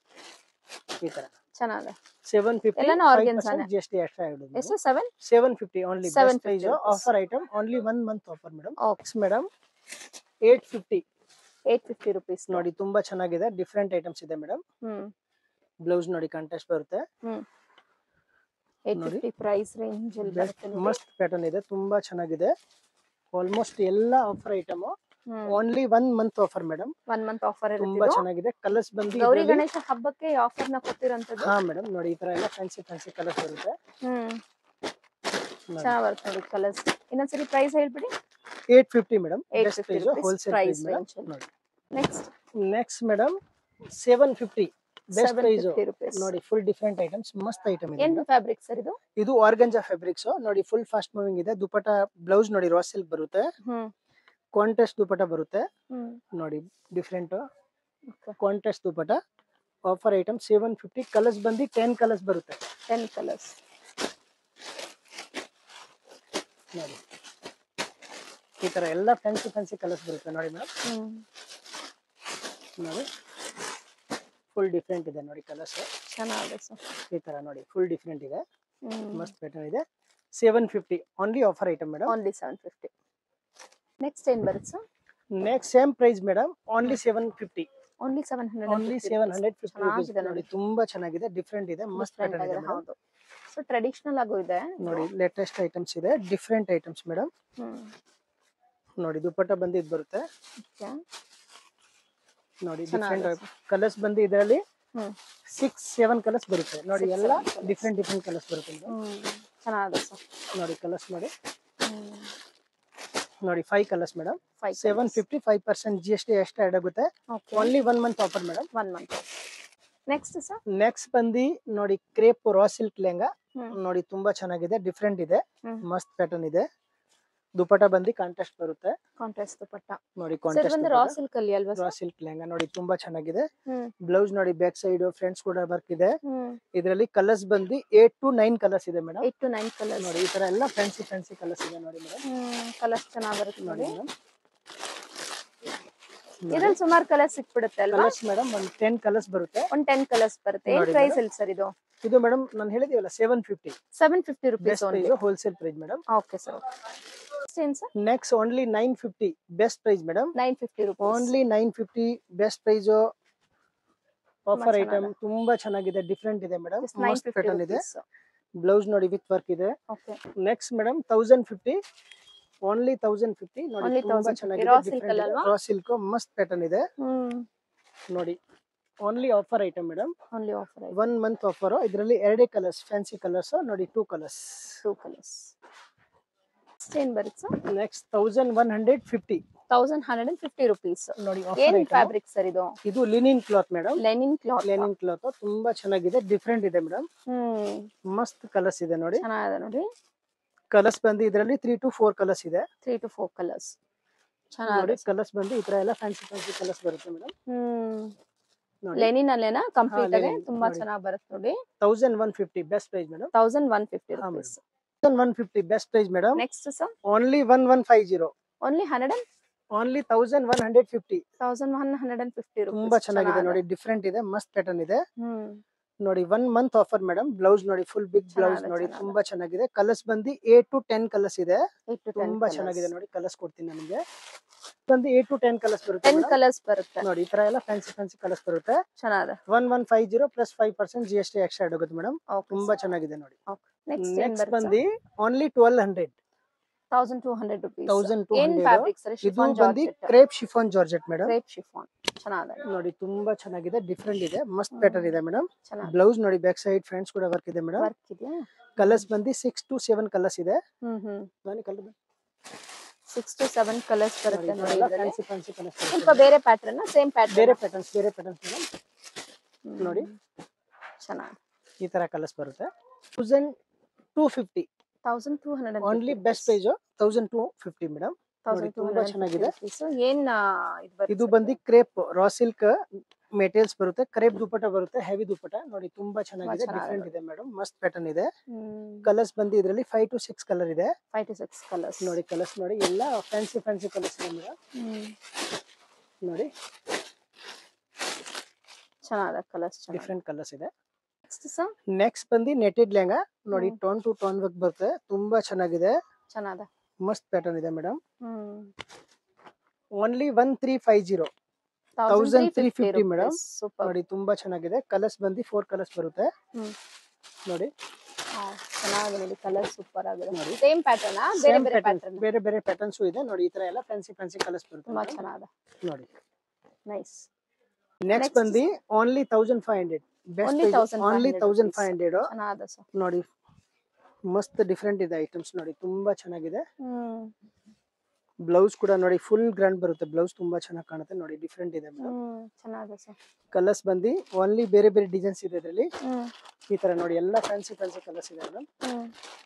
[SPEAKER 2] ಈ ತರ
[SPEAKER 3] ಚೆನ್ನಾಗಿದೆ.
[SPEAKER 2] ಸೆವೆನ್ ಫಿಫ್ಟಿ
[SPEAKER 3] ಎಲ್ಲಾನು organza-ನೇ.
[SPEAKER 2] ಜಿ ಎಸ್ ಟಿ ಎಕ್ಸ್ಟ್ರಾ ಆಗುತ್ತೆ.
[SPEAKER 3] ಎಷ್ಟು? Seven
[SPEAKER 2] seven fifty only
[SPEAKER 3] seven
[SPEAKER 2] best price
[SPEAKER 3] fifty rupees.
[SPEAKER 2] Offer item. Only one month offer madam.
[SPEAKER 3] Okay.
[SPEAKER 2] Madam eight fifty
[SPEAKER 3] eight fifty rupees
[SPEAKER 2] ನೋಡಿ. ತುಂಬಾ ಚೆನ್ನಾಗಿದೆ, ಡಿಫ್ರೆಂಟ್ ಐಟಮ್ಸ್ ಇದೆ madam.
[SPEAKER 3] Hmm.
[SPEAKER 2] Blouse ನೋಡಿ contrast ಬರುತ್ತೆ.
[SPEAKER 3] ಹ್ಮ್. Eight fifty price range ಅಲ್ಲಿ ಬರುತ್ತೆ ನೋಡಿ.
[SPEAKER 2] ಮಸ್ತ್ ಪ್ಯಾಟರ್ನ್ ಇದೆ, ತುಂಬಾ ಚೆನ್ನಾಗಿದೆ. ಆಲ್ಮೋಸ್ಟ್ ಎಲ್ಲ offer item, only one month offer madam.
[SPEAKER 3] One month offer
[SPEAKER 2] ತುಂಬಾ
[SPEAKER 3] ಇರುತ್ತೆ.
[SPEAKER 2] ಚೆನ್ನಾಗಿದೆ. ಕಲರ್ಸ್ ಬಂದು
[SPEAKER 3] ಗೌರಿ ಗಣೇಶ ಹಬ್ಬಕ್ಕೆ ಆಫರ್ ನ ಕೊಟ್ಟಿರೋಂಥದ್ದು.
[SPEAKER 2] ಹಾ ಮೇಡಮ್ ನೋಡಿ, ಈ ತರ ಎಲ್ಲ ಫ್ಯಾನ್ಸಿ ಫ್ಯಾನ್ಸಿ ಕಲರ್ಸ್ ಬರುತ್ತೆ.
[SPEAKER 3] ಹ್ಮ್ ಚೆನ್ನಾಗಿ ಬರುತ್ತೆ ನೋಡಿ ಕಲರ್ಸ್. ಇನ್ನೊಂದ್ಸರಿ ಪ್ರೈಸ್ ಹೇಳ್ಬಿಡಿ.
[SPEAKER 2] Eight fifty madam,
[SPEAKER 3] eight
[SPEAKER 2] best
[SPEAKER 3] fifty
[SPEAKER 2] price, wholesale price madam. ನೋಡಿ
[SPEAKER 3] next
[SPEAKER 2] next madam seven fifty best
[SPEAKER 3] seven
[SPEAKER 2] price
[SPEAKER 3] fifty rupees.
[SPEAKER 2] ನೋಡಿ. ಫುಲ್ ಡಿಫರೆಂಟ್ ಐಟಮ್ಸ್, ಮಸ್ತ್ ಐಟಮ್ ಇದೆ
[SPEAKER 3] ಏನ್
[SPEAKER 2] madam.
[SPEAKER 3] ಫ್ಯಾಬ್ರಿಕ್ ಸರ್ ಇದು?
[SPEAKER 2] ಇದು ಆರ್ಗಂಜಾ ಫ್ಯಾಬ್ರಿಕ್ಸ್ ನೋಡಿ. ಫುಲ್ ಫಾಸ್ಟ್ ಮೂವಿಂಗ್ ಇದೆ. ದುಪಟ್ಟ ಬ್ಲೌಸ್ ನೋಡಿ ರಾ ಸಿಲ್ಕ್ ಬರುತ್ತೆ.
[SPEAKER 3] ಹ್ಮ್
[SPEAKER 2] ಕಾಂಟ್ರಾಸ್ಟ್ ದುಪಟ್ಟ ಬರುತ್ತೆ
[SPEAKER 3] ಹ್ಮ್
[SPEAKER 2] ನೋಡಿ. Different
[SPEAKER 3] Okay.
[SPEAKER 2] Contrast dupatta. Offer item seven fifty. Colours ಬಂದು ಟೆನ್ ಕಲರ್ಸ್ ಬರುತ್ತೆ
[SPEAKER 3] ಟೆನ್ ಕಲರ್ಸ್
[SPEAKER 2] ನೋಡಿ. ಈ ತರ ಎಲ್ಲ ಫ್ಯಾನ್ಸಿ ಫ್ಯಾನ್ಸಿ ಕಲರ್ಸ್ ಬರುತ್ತೆ ನೋಡಿ ಮೇಡಮ್.
[SPEAKER 3] ಹ್ಮ್
[SPEAKER 2] ನೋಡಿ ಫುಲ್ ಡಿಫರೆಂಟ್ ಇದೆ ನೋಡಿ ಕಲರ್ಸ್.
[SPEAKER 3] ಚೆನ್ನಾಗಿದೆ ಸರ್.
[SPEAKER 2] ಈ ತರ ನೋಡಿ ಫುಲ್ ಡಿಫರೆಂಟ್ ಇದೆ,
[SPEAKER 3] ಹ್ಮ್
[SPEAKER 2] ಮಸ್ತ್ ಪ್ಯಾಟರ್ನ್ ಇದೆ. Seven fifty only offer item madam.
[SPEAKER 3] Only seven fifty. Next ಏನ್ ಬರುತ್ತೆ sir?
[SPEAKER 2] Next same price madam, only seven fifty.
[SPEAKER 3] Only seven hundred
[SPEAKER 2] only seven hundred fifty rupees
[SPEAKER 3] ಚೆನ್ನಾಗಿದೆ
[SPEAKER 2] ನೋಡಿ.
[SPEAKER 3] ನೋಡಿ.
[SPEAKER 2] ತುಂಬಾ ಚೆನ್ನಾಗಿದೆ, ಡಿಫರೆಂಟ್ ಇದೆ, ಮಸ್ತ್ ಪ್ಯಾಟರ್ನ್ ಇದೆ ಮೇಡಮ್.
[SPEAKER 3] ಹೌದು. ಸೊ ಟ್ರೆಡಿಷನಲ್ ಆಗು ಇದೆ
[SPEAKER 2] ನೋಡಿ. ಲೇಟೆಸ್ಟ್ ಐಟಮ್ಸ್ ಇದೆ, ಡಿಫರೆಂಟ್ ಐಟಮ್ಸ್ ಮೇಡಮ್.
[SPEAKER 3] ಹ್ಮ್
[SPEAKER 2] ನೋಡಿ ದುಪಟ್ಟ ಬಂದು ಇದು ಬರುತ್ತೆ
[SPEAKER 3] Okay.
[SPEAKER 2] ನೋಡಿ.
[SPEAKER 3] ಚೆನ್ನಾಗಿದೆ
[SPEAKER 2] ಡಿಫರೆಂಟ್ ಕಲರ್ಸ್ ಬಂದು ಇದರಲ್ಲಿ
[SPEAKER 3] ಹ್ಮ್
[SPEAKER 2] ಸಿಕ್ಸ್ ಸೆವೆನ್ ಕಲರ್ಸ್ ಬರುತ್ತೆ ನೋಡಿ.
[SPEAKER 3] Six,
[SPEAKER 2] ಎಲ್ಲ
[SPEAKER 3] seven colours.
[SPEAKER 2] Different different colours ಬರುತ್ತೆ madam.
[SPEAKER 3] ಹ್ಮ್ ಚೆನ್ನಾಗಿದೆ ಸರ್.
[SPEAKER 2] ನೋಡಿ ಕಲರ್ಸ್ ನೋಡಿ.
[SPEAKER 3] ಹ್ಮ್
[SPEAKER 2] ನೋಡಿ five colours madam.
[SPEAKER 3] Five
[SPEAKER 2] seven fifty five percent G S T ಎಷ್ಟು ಆಡ್ ಆಗುತ್ತೆ.
[SPEAKER 3] Okay.
[SPEAKER 2] Only one month offer madam.
[SPEAKER 3] One month. Next sir?
[SPEAKER 2] Next ಬಂದು ನೋಡಿ ಕ್ರೇಪ್ ರಾ ಸಿಲ್ಕ್ ಲೆಹಂಗಾ
[SPEAKER 3] ಹ್ಮ್
[SPEAKER 2] ನೋಡಿ. ತುಂಬಾ ಚೆನ್ನಾಗಿದೆ, ಡಿಫರೆಂಟ್ ಇದೆ,
[SPEAKER 3] ಹ್ಮ್
[SPEAKER 2] ಮಸ್ತ್ ಪ್ಯಾಟರ್ನ್ ಇದೆ. ದುಪಟ್ಟ ಬಂದು ಕಾಂಟ್ರಾಸ್ಟ್ ಬರುತ್ತೆ
[SPEAKER 3] ಕಾಂಟ್ರಾಸ್ಟ್ ದುಪಟ್ಟ.
[SPEAKER 2] ನೋಡಿ.
[SPEAKER 3] ಸರ್ ಬಂದು
[SPEAKER 2] ಕಾಂಟ್ರಾಸ್ಟ್
[SPEAKER 3] ರಾ ಸಿಲ್ಕ್ ಅಲ್ಲಿ ಅಲ್ವಾ
[SPEAKER 2] ರಾ
[SPEAKER 3] ಸರ್?
[SPEAKER 2] ಸಿಲ್ಕ್ ಲೆಹಂಗಾ ನೋಡಿ. ತುಂಬಾ ಚೆನ್ನಾಗಿದೆ.
[SPEAKER 3] ಹ್ಮ್
[SPEAKER 2] ಬ್ಲೌಸ್ ನೋಡಿ ಬ್ಯಾಕ್ ಸೈಡ್ ಫ್ರಂಟ್ಸ್ ಕೂಡ ವರ್ಕ್ ಇದೆ.
[SPEAKER 3] ಹ್ಮ್
[SPEAKER 2] ಇದರಲ್ಲಿ ಕಲರ್ಸ್ ಬಂದು ಏಟ್ ಟು ನೈನ್ ಕಲರ್ಸ್ ಇದೆ madam.
[SPEAKER 3] Eight to nine colours
[SPEAKER 2] ನೋಡಿ. ಈ ತರ ಎಲ್ಲ ಫ್ಯಾನ್ಸಿ ಫ್ಯಾನ್ಸಿ ಕಲರ್ಸ್ ಇದೆ ನೋಡಿ ಮೇಡಮ್.
[SPEAKER 3] ಹ್ಮ್ ಕಲರ್ಸ್ ಚೆನ್ನಾಗಿ ಬರುತ್ತೆ
[SPEAKER 2] ನೋಡಿ
[SPEAKER 3] ನೋಡಿ.
[SPEAKER 2] ಮೇಡಮ್.
[SPEAKER 3] ಇದ್ರಲ್ಲಿ ಸುಮಾರು ಕಲರ್ಸ್ ಸಿಕ್ಬಿಡುತ್ತೆ ಅಲ್ವಾ?
[SPEAKER 2] ಕಲರ್ಸ್ ಮೇಡಮ್ ಒಂದು ಟೆನ್ ಕಲರ್ಸ್ ಬರುತ್ತೆ.
[SPEAKER 3] ಒಂದ್ ಟೆನ್ ಕಲರ್ಸ್ ಬರುತ್ತೆ. ಏನ್
[SPEAKER 2] ನೋಡಿ
[SPEAKER 3] ಪ್ರೈಸ್
[SPEAKER 2] madam.
[SPEAKER 3] ಅಲ್ಲಿ ಸರ್ ಇದು?
[SPEAKER 2] ಇದು ಮೇಡಮ್ ನಾನು ಹೇಳಿದೀವಲ್ಲ seven fifty
[SPEAKER 3] seven fifty rupees
[SPEAKER 2] best
[SPEAKER 3] only.
[SPEAKER 2] Price, wholesale price madam.
[SPEAKER 3] Okay sir. ಏನ್ sir?
[SPEAKER 2] Next only nine fifty best price madam.
[SPEAKER 3] Nine fifty rupees
[SPEAKER 2] only nine fifty best price. Offer item
[SPEAKER 3] ಚೆನ್ನಾಗಿದೆ.
[SPEAKER 2] ತುಂಬಾ ಚೆನ್ನಾಗಿದೆ, different ಇದೆ madam.
[SPEAKER 3] Nine
[SPEAKER 2] ಮಸ್ತ್
[SPEAKER 3] fifty
[SPEAKER 2] pattern ಇದೆ.
[SPEAKER 3] Rupees.
[SPEAKER 2] Blouse ನೋಡಿ with work ಇದೆ.
[SPEAKER 3] Okay.
[SPEAKER 2] Next madam thousand fifty only thousand fifty ನೋಡಿ.
[SPEAKER 3] Only
[SPEAKER 2] ತುಂಬಾ
[SPEAKER 3] one thousand fifty.
[SPEAKER 2] ಚೆನ್ನಾಗಿದೆ,
[SPEAKER 3] Raw silk
[SPEAKER 2] ಡಿಫರೆಂಟ್ ಇದೆ.
[SPEAKER 3] ಅಲ್ವಾ?
[SPEAKER 2] ರಾ ಸಿಲ್ಕ್ ಮಸ್ತ್ ಪ್ಯಾಟರ್ನ್ ಇದೆ
[SPEAKER 3] ಹ್ಮ್
[SPEAKER 2] ನೋಡಿ. Only offer item madam.
[SPEAKER 3] Only offer ಐತೆ.
[SPEAKER 2] One month offer. ಇದರಲ್ಲಿ ಎರಡೇ ಕಲರ್ಸ್ ಫ್ಯಾನ್ಸಿ ಕಲರ್ಸ್ ನೋಡಿ. Two colours.
[SPEAKER 3] Two colours. ಏನ್ ಬರುತ್ತೆ sir?
[SPEAKER 2] Next thousand one hundred fifty
[SPEAKER 3] thousand hundred and fifty rupees.
[SPEAKER 2] ನೋಡಿ.
[SPEAKER 3] ಏನ್
[SPEAKER 2] ಆಫರ್
[SPEAKER 3] ಫ್ಯಾಬ್ರಿಕ್ ಸರ್ ಇದು?
[SPEAKER 2] ಇದು linen cloth madam.
[SPEAKER 3] Linen cloth.
[SPEAKER 2] Linen cloth ತುಂಬಾ ಚೆನ್ನಾಗಿದೆ, ಡಿಫರೆಂಟ್ ಇದೆ ಮೇಡಮ್.
[SPEAKER 3] ಹ್ಮ್
[SPEAKER 2] ಮಸ್ತ್ ಕಲರ್ಸ್ ಇದೆ ನೋಡಿ.
[SPEAKER 3] ಚೆನ್ನಾಗಿದೆ ನೋಡಿ.
[SPEAKER 2] ಕಲರ್ಸ್ ಬಂದು ಇದರಲ್ಲಿ ತ್ರೀ ಟು ಫೋರ್ ಕಲರ್ಸ್ ಇದೆ
[SPEAKER 3] ತ್ರೀ ಟು ಫೋರ್ ಕಲರ್ಸ್.
[SPEAKER 2] ನೋಡಿ.
[SPEAKER 3] ಚೆನ್ನಾಗಿದೆ.
[SPEAKER 2] ಕಲರ್ಸ್ ಬಂದು ಈ ತರ ಎಲ್ಲ ಫ್ಯಾನ್ಸಿ ಫ್ಯಾನ್ಸಿ ಕಲರ್ಸ್ ಬರುತ್ತೆ ಮೇಡಮ್.
[SPEAKER 3] ಹ್ಮ್
[SPEAKER 2] ನೋಡಿ.
[SPEAKER 3] ಲೆನಿನ್ ಅಲ್ಲೇನಾ ಕಂಪ್ಲೀಟ್ ಆಗಿ?
[SPEAKER 2] ಲೆನಿನ್.
[SPEAKER 3] ತುಂಬಾ
[SPEAKER 2] ನೋಡಿ.
[SPEAKER 3] ಚೆನ್ನಾಗಿ ಬರುತ್ತೆ ನೋಡಿ.
[SPEAKER 2] Thousand one fifty best price madam.
[SPEAKER 3] Thousand one fifty
[SPEAKER 2] ಹಾ
[SPEAKER 3] rupees.
[SPEAKER 2] Thousand one fifty best price madam.
[SPEAKER 3] Next sir?
[SPEAKER 2] Only one one five zero
[SPEAKER 3] only hundred and
[SPEAKER 2] only thousand one hundred fifty.
[SPEAKER 3] Thousand one hundred and fifty rupees.
[SPEAKER 2] ತುಂಬಾ ಚೆನ್ನಾಗಿದೆ ನೋಡಿ, different ಇದೆ, ಮಸ್ತ್ pattern ಇದೆ
[SPEAKER 3] ಹ್ಮ್
[SPEAKER 2] ನೋಡಿ. One month offer madam. Blouse ನೋಡಿ full big blouse
[SPEAKER 3] ಚೆನ್ನಾಗಿದೆ,
[SPEAKER 2] ನೋಡಿ.
[SPEAKER 3] ಚೆನ್ನಾಗಿದೆ.
[SPEAKER 2] ತುಂಬಾ ಚೆನ್ನಾಗಿದೆ. ಕಲರ್ಸ್ ಬಂದು ಏಟ್ ಟು ಟೆನ್ ಕಲರ್ಸ್ ಇದೆ.
[SPEAKER 3] ಏಟ್ ಟು ಟೆನ್
[SPEAKER 2] ತುಂಬಾ ಚೆನ್ನಾಗಿದೆ ನೋಡಿ. ಕಲರ್ಸ್ ಕೊಡ್ತೀನಿ ನನಗೆ. ಬಂದು ಏಟ್ ಟು ಟೆನ್ ಕಲರ್ಸ್ ಬರುತ್ತೆ
[SPEAKER 3] ಟೆನ್
[SPEAKER 2] madam.
[SPEAKER 3] ಕಲರ್ಸ್ ಬರುತ್ತೆ.
[SPEAKER 2] ನೋಡಿ ಈ ತರ ಎಲ್ಲ ಫ್ಯಾನ್ಸಿ ಫ್ಯಾನ್ಸಿ ಕಲರ್ಸ್ ಬರುತ್ತೆ.
[SPEAKER 3] ಚೆನ್ನಾಗಿದೆ.
[SPEAKER 2] One one five zero plus five percent G S T extra add ಆಗುತ್ತೆ ಮೇಡಮ್.
[SPEAKER 3] ಓಕೆ.
[SPEAKER 2] ತುಂಬಾ ಚೆನ್ನಾಗಿದೆ ನೋಡಿ.
[SPEAKER 3] ನೆಕ್ಸ್ಟ್ ಏನ್
[SPEAKER 2] ನೆಕ್ಸ್ಟ್
[SPEAKER 3] ಬರುತ್ತೆ?
[SPEAKER 2] ಬಂದು only twelve hundred
[SPEAKER 3] thousand two hundred rupees.
[SPEAKER 2] Thousand two
[SPEAKER 3] ಏನ್
[SPEAKER 2] ಹಂಡ್ರೆಡ್
[SPEAKER 3] ಫ್ಯಾಬ್ರಿಕ್ ಸರ್?
[SPEAKER 2] ಇದು
[SPEAKER 3] ಶಿಫಾನ್
[SPEAKER 2] ಬಂದು
[SPEAKER 3] georgette.
[SPEAKER 2] Crepe chiffon georgette madam.
[SPEAKER 3] Crepe chiffon ಚೆನ್ನಾಗಿದೆ
[SPEAKER 2] ನೋಡಿ ತುಂಬಾ ಚೆನ್ನಾಗಿದೆ, ಡಿಫರೆಂಟ್ ಇದೆ, ಮಸ್ತ್ ಪ್ಯಾಟರ್ನ್ ಇದೆ ಮೇಡಮ್.
[SPEAKER 3] ಚೆನ್ನಾಗಿದೆ.
[SPEAKER 2] ಬ್ಲೌಸ್ ನೋಡಿ ಬ್ಯಾಕ್ ಸೈಡ್ ಫ್ರಂಟ್ಸ್ ಕೂಡ ವರ್ಕ್ ಇದೆ ಮೇಡಮ್.
[SPEAKER 3] ವರ್ಕ್ ಇದೆಯಾ?
[SPEAKER 2] ಕಲರ್ಸ್ ಬಂದು ಸಿಕ್ಸ್ ಟು ಸೆವೆನ್ ಕಲರ್ಸ್ ಇದೆ.
[SPEAKER 3] ಹ್ಮ್ ಹ್ಮ್
[SPEAKER 2] ನಾನು colour
[SPEAKER 3] six to seven colours ಬರುತ್ತೆ ನೋಡಿ ಇದ್ರಲ್ಲಿ.
[SPEAKER 2] ಫ್ಯಾನ್ಸಿ ಫ್ಯಾನ್ಸಿ ಕಲರ್ಸ್
[SPEAKER 3] ಸ್ವಲ್ಪ ಬೇರೆ ಪ್ಯಾಟರ್ನ್ ಸೇಮ್ ಪ್ಯಾಟರ್ನ್?
[SPEAKER 2] ಬೇರೆ ಪ್ಯಾಟರ್ನ್ಸ್ ಬೇರೆ ಪ್ಯಾಟರ್ನ್ಸ್ ಮೇಡಮ್. ನೋಡಿ
[SPEAKER 3] ಚೆನ್ನಾಗಿದೆ.
[SPEAKER 2] ಈ ತರ ಕಲರ್ಸ್ ಬರುತ್ತೆ. Thousand two fifty
[SPEAKER 3] thousand two hundred
[SPEAKER 2] only best price thousand two fifty madam. ನೋಡಿ ತುಂಬಾ ಚೆನ್ನಾಗಿದೆ.
[SPEAKER 3] ಏನ್
[SPEAKER 2] ಇದು ಬಂದು ಕ್ರೇಪ್ ರಾ ಸಿಲ್ಕ್ ಮೆಟೀರಿಯಲ್ಸ್ ಬರುತ್ತೆ. ಕ್ರೇಪ್ ದುಪಟ್ಟ ಬರುತ್ತೆ, ಹೆವಿ ದುಪಟ್ಟ ನೋಡಿ. ತುಂಬಾ ಚೆನ್ನಾಗಿದೆ, ಡಿಫರೆಂಟ್ ಇದೆ ಮೇಡಮ್, ಮಸ್ತ್ ಪ್ಯಾಟರ್ನ್ ಇದೆ. ಕಲರ್ಸ್ ಬಂದು ಇದರಲ್ಲಿ ಫೈವ್ ಟು ಸಿಕ್ಸ್ ಕಲರ್ ಇದೆ.
[SPEAKER 3] ಫೈವ್ ಟು ಸಿಕ್ಸ್ ಕಲರ್ಸ್
[SPEAKER 2] ನೋಡಿ. ಕಲರ್ಸ್ ನೋಡಿ ಎಲ್ಲ ಫ್ಯಾನ್ಸಿ ಫ್ಯಾನ್ಸಿ ಕಲರ್ಸ್ ಇದೆ ಮೇಡಮ್. ನೋಡಿ
[SPEAKER 3] ಚೆನ್ನಾಗಿದೆ ಕಲರ್ಸ್,
[SPEAKER 2] ಡಿಫರೆಂಟ್ ಕಲರ್ಸ್ ಇದೆ.
[SPEAKER 3] Next sir?
[SPEAKER 2] ನೆಕ್ಸ್ಟ್ ಬಂದು ನೆಟೆಡ್ ಲೆಹಂಗಾ ನೋಡಿ. ಟೋನ್ ಟು ಟೋನ್ ವರ್ಕ್ ಬರುತ್ತೆ, ತುಂಬಾ ಚೆನ್ನಾಗಿದೆ,
[SPEAKER 3] ಚೆನ್ನಾಗಿದೆ,
[SPEAKER 2] ಮಸ್ತ್ ಪ್ಯಾಟರ್ನ್ ಇದೆ madam.
[SPEAKER 3] Hmm
[SPEAKER 2] only one three five zero thousand three fifty madam. ನೋಡಿ ತುಂಬಾ ಚೆನ್ನಾಗಿದೆ. ಕಲರ್ಸ್ ಬಂದು ಫೋರ್ ಕಲರ್ಸ್ ಬರುತ್ತೆ ನೋಡಿ.
[SPEAKER 3] ಚೆನ್ನಾಗಿದೆ ನೋಡಿ, ಕಲರ್ ಸೂಪರ್ ಆಗಿದೆ.
[SPEAKER 2] ನೋಡಿ.
[SPEAKER 3] ಸೇಮ್ ಪ್ಯಾಟರ್ನ್ ಬೇರೆ
[SPEAKER 2] ಸೇಮ್
[SPEAKER 3] ಬೇರೆ
[SPEAKER 2] ಪ್ಯಾಟರ್ನ್
[SPEAKER 3] ಪ್ಯಾಟರ್ನ್
[SPEAKER 2] ಬೇರೆ ಬೇರೆ ಪ್ಯಾಟರ್ನ್ಸ್ ಇದೆ ನೋಡಿ. ಈ ತರ ಎಲ್ಲ ಫ್ಯಾನ್ಸಿ ಫ್ಯಾನ್ಸಿ ಕಲರ್ಸ್ ಬರುತ್ತೆ
[SPEAKER 3] ತುಂಬಾ
[SPEAKER 2] madam.
[SPEAKER 3] ಚೆನ್ನಾಗಿದೆ
[SPEAKER 2] ನೋಡಿ.
[SPEAKER 3] ನೈಸ್.
[SPEAKER 2] ನೆಕ್ಸ್ಟ್ ಬಂದಿ only thousand five hundred best
[SPEAKER 3] Only
[SPEAKER 2] price only thousand five hundred
[SPEAKER 3] ಚೆನ್ನಾಗಿದೆ ಸರ್.
[SPEAKER 2] ನೋಡಿ. ಮಸ್ತ್ ಡಿಫ್ರೆಂಟ್ ಇದೆ ಐಟಮ್ಸ್ ನೋಡಿ, ತುಂಬಾ ಚೆನ್ನಾಗಿದೆ.
[SPEAKER 3] ಹ್ಮ್
[SPEAKER 2] ಬ್ಲೌಸ್ ಕೂಡ ನೋಡಿ ಫುಲ್ ಗ್ರ್ಯಾಂಡ್ ಬರುತ್ತೆ. ಬ್ಲೌಸ್ ತುಂಬಾ ಚೆನ್ನಾಗಿ ಕಾಣುತ್ತೆ ನೋಡಿ, ಡಿಫ್ರೆಂಟ್ ಇದೆ ಮೇಡಮ್.
[SPEAKER 3] ಹ್ಮ್ ಚೆನ್ನಾಗಿದೆ ಸರ್.
[SPEAKER 2] ಕಲರ್ಸ್ ಬಂದಿ ಓನ್ಲಿ ಬೇರೆ ಬೇರೆ ಡಿಸೈನ್ಸ್ ಇದೆ ಇದರಲ್ಲಿ.
[SPEAKER 3] ಹ್ಮ್
[SPEAKER 2] ಈ ತರ ನೋಡಿ ಎಲ್ಲ ಫ್ಯಾನ್ಸಿ ಫ್ಯಾನ್ಸಿ ಕಲರ್ಸ್ ಇದೆ madam.
[SPEAKER 3] Hmm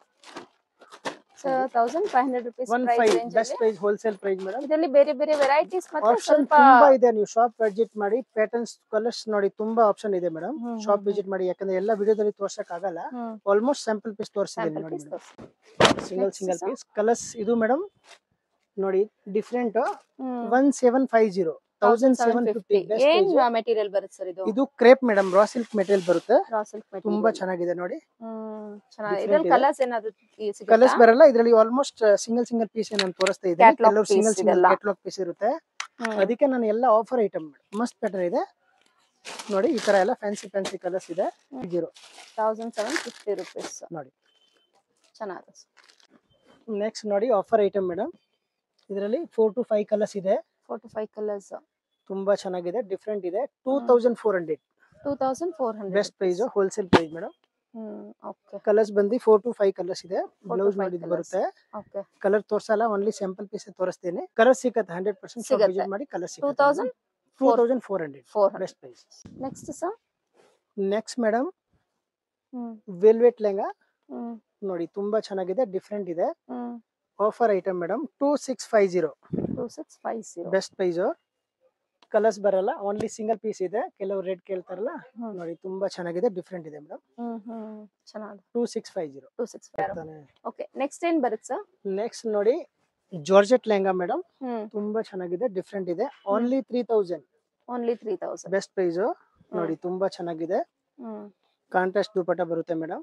[SPEAKER 3] sir thousand five hundred rupees
[SPEAKER 2] one
[SPEAKER 3] price
[SPEAKER 2] five
[SPEAKER 3] range
[SPEAKER 2] best
[SPEAKER 3] ಅಲ್ಲಿ
[SPEAKER 2] ಪ್ರೈಸ್ ಹೋಲ್ಸೇಲ್ ಪ್ರೈಸ್ ಮೇಡಮ್.
[SPEAKER 3] ಇದರಲ್ಲಿ ಬೇರೆ ಬೇರೆ ವೆರೈಟೀಸ್ ಮತ್ತೆ
[SPEAKER 2] ಆಪ್ಷನ್
[SPEAKER 3] ಸ್ವಲ್ಪ
[SPEAKER 2] ತುಂಬಾ ಇದೆ, ನೀವು ಶಾಪ್ ವಿಸಿಟ್ ಮಾಡಿ ಪ್ಯಾಟರ್ನ್ಸ್ ಕಲರ್ಸ್ ನೋಡಿ ತುಂಬಾ ಆಪ್ಷನ್ ಇದೆ madam.
[SPEAKER 3] Hmm,
[SPEAKER 2] shop
[SPEAKER 3] hmm,
[SPEAKER 2] visit ಮಾಡಿ, ಯಾಕಂದ್ರೆ ಎಲ್ಲ ವಿಡಿಯೋದಲ್ಲಿ ತೋರ್ಸಕ್ ಆಗಲ್ಲ.
[SPEAKER 3] ಹ್ಮ್
[SPEAKER 2] ಆಲ್ಮೋಸ್ಟ್ ಸ್ಯಾಂಪಲ್ ಪೀಸ್ ತೋರಿಸಿದ್ದೀನಿ
[SPEAKER 3] ಸ್ಯಾಂಪಲ್
[SPEAKER 2] ನೋಡಿ
[SPEAKER 3] piece
[SPEAKER 2] madam. Single
[SPEAKER 3] Next
[SPEAKER 2] single
[SPEAKER 3] sir.
[SPEAKER 2] Piece colours ಇದು ಮೇಡಮ್ ನೋಡಿ, different
[SPEAKER 3] hmm
[SPEAKER 2] one seven five zero thousand seven fifty best
[SPEAKER 3] ಏನ್
[SPEAKER 2] ಪ್ರೈಸ್.
[SPEAKER 3] ಮೆಟೀರಿಯಲ್ ಬರುತ್ತೆ ಸರ್ ಇದು?
[SPEAKER 2] ಇದು crepe madam, raw silk material ಬರುತ್ತೆ.
[SPEAKER 3] Raw silk material
[SPEAKER 2] ತುಂಬಾ ಚೆನ್ನಾಗಿದೆ ನೋಡಿ.
[SPEAKER 3] ಹ್ಮ್ ಚೆನ್ನಾಗಿದೆ.
[SPEAKER 2] different
[SPEAKER 3] ಇದರಲ್ಲಿ
[SPEAKER 2] ಇದೆ.
[SPEAKER 3] ಕಲರ್ಸ್ ಏನಾದ್ರು ಸಿಗುತ್ತಾ?
[SPEAKER 2] ಕಲರ್ಸ್ ಬರಲ್ಲ ಇದರಲ್ಲಿ, ಆಲ್ಮೋಸ್ಟ್ ಸಿಂಗಲ್ ಸಿಂಗಲ್ ಪೀಸ್ ನಾನು ತೋರಿಸ್ತಾ ಇದ್ದೀನಿ.
[SPEAKER 3] Catalog
[SPEAKER 2] ಕೆಲವು
[SPEAKER 3] piece
[SPEAKER 2] ಸಿಂಗಲ್ ಸಿಂಗಲ್
[SPEAKER 3] ಇದೆಲ್ಲ.
[SPEAKER 2] ಕ್ಯಾಟಲಾಗ್ ಪೀಸ್ ಇರುತ್ತೆ.
[SPEAKER 3] ಹ್ಮ್.
[SPEAKER 2] ಅದಕ್ಕೆ ನಾನು ಎಲ್ಲ ಆಫರ್ ಐಟಮ್ ಮಸ್ತ್ ಪ್ಯಾಟರ್ನ್ ಇದೆ ನೋಡಿ. ಈ ತರ ಎಲ್ಲ ಫ್ಯಾನ್ಸಿ ಫ್ಯಾನ್ಸಿ ಕಲರ್ಸ್ ಇದೆ. Zero
[SPEAKER 3] thousand seven fifty rupees
[SPEAKER 2] ನೋಡಿ.
[SPEAKER 3] ಚೆನ್ನಾಗಿದೆ.
[SPEAKER 2] ನೆಕ್ಸ್ಟ್ ನೋಡಿ ಆಫರ್ ಐಟಮ್ ಮೇಡಮ್. ಇದರಲ್ಲಿ ಫೋರ್ ಟು ಫೈವ್ ಕಲರ್ಸ್ ಇದೆ.
[SPEAKER 3] ಫೋರ್ ಟು ಫೈವ್ ಕಲರ್ಸ್
[SPEAKER 2] ತುಂಬಾ ಚೆನ್ನಾಗಿದೆ, ಡಿಫ್ರೆಂಟ್ ಇದೆ. Two thousand four hundred
[SPEAKER 3] two thousand four hundred
[SPEAKER 2] best price wholesale price madam.
[SPEAKER 3] Hmm okay
[SPEAKER 2] colours ಬಂದು four to five colours ಇದೆ.
[SPEAKER 3] to
[SPEAKER 2] blouse
[SPEAKER 3] five
[SPEAKER 2] ನೋಡಿ
[SPEAKER 3] colours.
[SPEAKER 2] ಬರುತ್ತೆ.
[SPEAKER 3] Okay
[SPEAKER 2] colour ತೋರ್ಸಲ್ಲ, only sample piece ತೋರಿಸ್ತೇನೆ. Colour ಸಿಗುತ್ತೆ hundred percent.
[SPEAKER 3] ಸಿಗತ್ತೆ.
[SPEAKER 2] Visit ಮಾಡಿ colour
[SPEAKER 3] too
[SPEAKER 2] ಸಿಗುತ್ತೆ.
[SPEAKER 3] Thousand
[SPEAKER 2] two thousand four hundred
[SPEAKER 3] four hundred
[SPEAKER 2] best price.
[SPEAKER 3] Next sir.
[SPEAKER 2] Next madam
[SPEAKER 3] hmm
[SPEAKER 2] velvet lehenga
[SPEAKER 3] ಹ್ಮ್
[SPEAKER 2] ನೋಡಿ, ತುಂಬಾ ಚೆನ್ನಾಗಿದೆ, ಡಿಫ್ರೆಂಟ್ ಇದೆ.
[SPEAKER 3] ಹ್ಮ್
[SPEAKER 2] offer item madam. Two six five zero
[SPEAKER 3] two six five zero
[SPEAKER 2] best price. Colours ಬರಲ್ಲ, only single piece ಇದೆ. ಕೆಲವು rate ಕೇಳ್ತಾರಲ್ಲ
[SPEAKER 3] ಹ್ಮ್.
[SPEAKER 2] ನೋಡಿ, ತುಂಬಾ ಚೆನ್ನಾಗಿದೆ, ಡಿಫ್ರೆಂಟ್ ಇದೆ ಮೇಡಮ್.
[SPEAKER 3] ಹ್ಮ್ ಹ್ಮ್ ಚೆನ್ನಾಗಿದೆ.
[SPEAKER 2] Two six five zero
[SPEAKER 3] two six five okay. Next ಏನ್ ಬರುತ್ತೆ ಸರ್?
[SPEAKER 2] ನೆಕ್ಸ್ಟ್ ನೋಡಿ ಜಾರ್ಜೆಟ್ ಲೆಹಂಗಾ ಮೇಡಮ್,
[SPEAKER 3] ಹ್ಮ್
[SPEAKER 2] ತುಂಬಾ ಚೆನ್ನಾಗಿದೆ, ಡಿಫ್ರೆಂಟ್ ಇದೆ. Only three thousand
[SPEAKER 3] only three thousand
[SPEAKER 2] best price ನೋಡಿ. ತುಂಬಾ ಚೆನ್ನಾಗಿದೆ,
[SPEAKER 3] ಹ್ಮ್
[SPEAKER 2] ಕಾಂಟ್ರಾಸ್ಟ್ ದುಪಟ್ಟ ಬರುತ್ತೆ ಮೇಡಮ್.